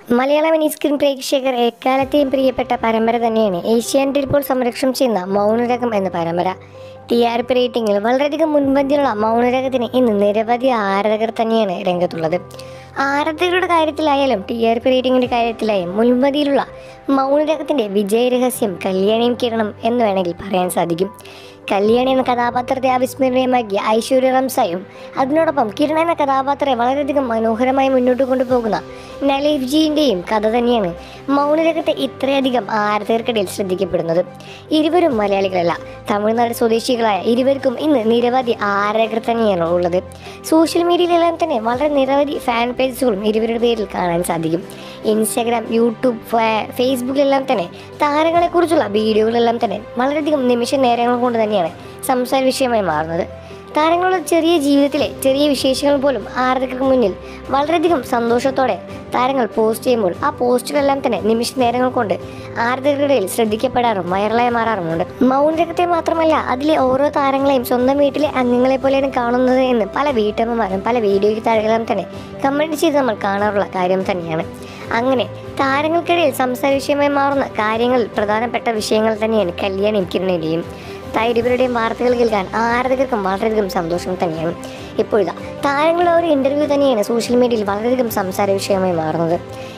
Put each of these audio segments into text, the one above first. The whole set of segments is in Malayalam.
മലയാള മിനി സ്ക്രീൻ പ്രേക്ഷകർ എക്കാലത്തെയും പ്രിയപ്പെട്ട പരമ്പര തന്നെയാണ് ഏഷ്യാനെറ്റിൽ ഇപ്പോൾ സംരക്ഷണം ചെയ്യുന്ന മൗനരാഗം എന്ന പരമ്പര. TRP റേറ്റിംഗിൽ വളരെയധികം മുൻപന്തിയിലുള്ള മൗനരാഗത്തിന് ഇന്ന് നിരവധി ആരാധകർ തന്നെയാണ് രംഗത്തുള്ളത്. ആരാധകരുടെ കാര്യത്തിലായാലും TRP റേറ്റിംഗിൻ്റെ കാര്യത്തിലായും മുൻപന്തിയിലുള്ള മൗനരാഗത്തിൻ്റെ വിജയരഹസ്യം കല്യാണിയും കിരണം എന്ന് വേണമെങ്കിൽ പറയാൻ സാധിക്കും. കല്യാണി എന്ന കഥാപാത്രത്തെ അവിസ്മരണീയമാക്കിയ ഐശ്വര്യ റംസായും അതിനോടൊപ്പം കിരൺ എന്ന കഥാപാത്രത്തെ വളരെയധികം മനോഹരമായി മുന്നോട്ട് കൊണ്ടുപോകുന്ന നലീഫ് ജിയുടെയും കഥ തന്നെയാണ് മൗനരാഗത്തെ ഇത്രയധികം ആരാധകർക്കിടയിൽ ശ്രദ്ധിക്കപ്പെടുന്നത്. ഇരുവരും മലയാളികളല്ല, തമിഴ്നാട് സ്വദേശികളായ ഇരുവർക്കും ഇന്ന് നിരവധി ആരാധകർ തന്നെയാണ് ഉള്ളത്. സോഷ്യൽ മീഡിയയിലെല്ലാം തന്നെ വളരെ നിരവധി ഫാൻ പേജുകളും ഇരുവരുടെ പേരിൽ കാണാൻ സാധിക്കും. ഇൻസ്റ്റാഗ്രാം, യൂട്യൂബ്, ഫേസ്ബുക്കിലെല്ലാം തന്നെ താരങ്ങളെക്കുറിച്ചുള്ള വീഡിയോകളെല്ലാം തന്നെ വളരെയധികം നിമിഷ നേരങ്ങൾ കൊണ്ട് തന്നെയാണ് സംസാര വിഷയമായി മാറുന്നത്. താരങ്ങളുടെ ചെറിയ ജീവിതത്തിലെ ചെറിയ വിശേഷങ്ങൾ പോലും ആരാധകർക്ക് മുന്നിൽ വളരെയധികം സന്തോഷത്തോടെ താരങ്ങൾ പോസ്റ്റ് ചെയ്യുമ്പോൾ ആ പോസ്റ്റുകളെല്ലാം തന്നെ നിമിഷ നേരങ്ങൾ കൊണ്ട് ആരാധകരുടെ ഇടയിൽ ശ്രദ്ധിക്കപ്പെടാറും വൈറലായി മാറാറുമുണ്ട്. മൗനരാഗത്തെ മാത്രമല്ല, അതിലെ ഓരോ താരങ്ങളെയും സ്വന്തം വീട്ടിലെ അംഗങ്ങളെ പോലെയാണ് കാണുന്നത് എന്ന് പല വീട്ടമ്മമാരും പല വീഡിയോയ്ക്ക് താഴെല്ലാം തന്നെ കമൻറ്റ് ചെയ്ത് നമ്മൾ കാണാറുള്ള കാര്യം തന്നെയാണ്. അങ്ങനെ താരങ്ങൾക്കിടയിൽ സംസാര വിഷയമായി മാറുന്ന കാര്യങ്ങളിൽ പ്രധാനപ്പെട്ട വിഷയങ്ങൾ തന്നെയാണ് കല്യാണിയും കിരണിൻ്റെയും. ഇരുവരുടെയും വാർത്തകൾ കേൾക്കാൻ ആരാധകർക്കും വളരെയധികം സന്തോഷം തന്നെയാണ്. ഇപ്പോഴിതാ താരങ്ങളുടെ ഒരു ഇൻ്റർവ്യൂ തന്നെയാണ് സോഷ്യൽ മീഡിയയിൽ വളരെയധികം സംസാര വിഷയമായി മാറുന്നത്.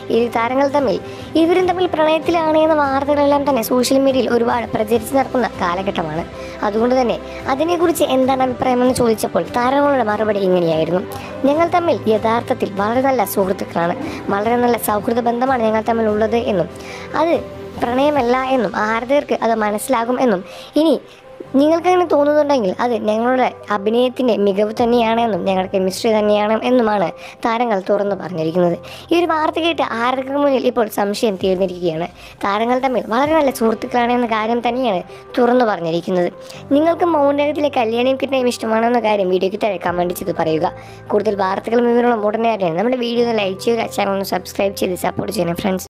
ഇവരും തമ്മിൽ പ്രണയത്തിലാണ് എന്ന വാർത്തകളെല്ലാം തന്നെ സോഷ്യൽ മീഡിയയിൽ ഒരുപാട് പ്രചരിച്ച് നടക്കുന്ന കാലഘട്ടമാണ്. അതുകൊണ്ട് തന്നെ അതിനെക്കുറിച്ച് എന്താണ് അഭിപ്രായമെന്ന് ചോദിച്ചപ്പോൾ താരങ്ങളുടെ മറുപടി ഇങ്ങനെയായിരുന്നു: ഞങ്ങൾ തമ്മിൽ യഥാർത്ഥത്തിൽ വളരെ നല്ല സുഹൃത്തുക്കളാണ്, വളരെ നല്ല സൗഹൃദ ബന്ധമാണ് ഞങ്ങൾ തമ്മിൽ ഉള്ളത് എന്നും അത് പ്രണയമല്ല എന്നും ആരാധകർക്ക് അത് മനസ്സിലാകും എന്നും ഇനി നിങ്ങൾക്കങ്ങനെ തോന്നുന്നുണ്ടെങ്കിൽ അത് ഞങ്ങളുടെ അഭിനയത്തിൻ്റെ മികവ് തന്നെയാണെന്നും ഞങ്ങളുടെ കെമിസ്ട്രി തന്നെയാണ് എന്നുമാണ് താരങ്ങൾ തുറന്നു പറഞ്ഞിരിക്കുന്നത്. ഈ ഒരു വാർത്ത കേട്ട് ആരാധകർക്ക് മുന്നിൽ ഇപ്പോൾ സംശയം തീർന്നിരിക്കുകയാണ്. താരങ്ങൾ തമ്മിൽ വളരെ നല്ല സുഹൃത്തുക്കളാണ് എന്ന കാര്യം തന്നെയാണ് തുറന്നു പറഞ്ഞിരിക്കുന്നത്. നിങ്ങൾക്ക് മൗനരാഗത്തിലെ കല്യാണിയും കിരണിയും ഇഷ്ടമാണെന്ന കാര്യം വീഡിയോയ്ക്ക് താഴെ കമൻറ്റ് ചെയ്ത് പറയുക. കൂടുതൽ വാർത്തകളും വിവരങ്ങളും ഉടനെ അറിയാൻ നമ്മുടെ വീഡിയോ ഒന്ന് ലൈക്ക് ചെയ്യുക, ചാനൽ ഒന്ന് സബ്സ്ക്രൈബ് ചെയ്ത് സപ്പോർട്ട് ചെയ്യണം ഫ്രണ്ട്സ്.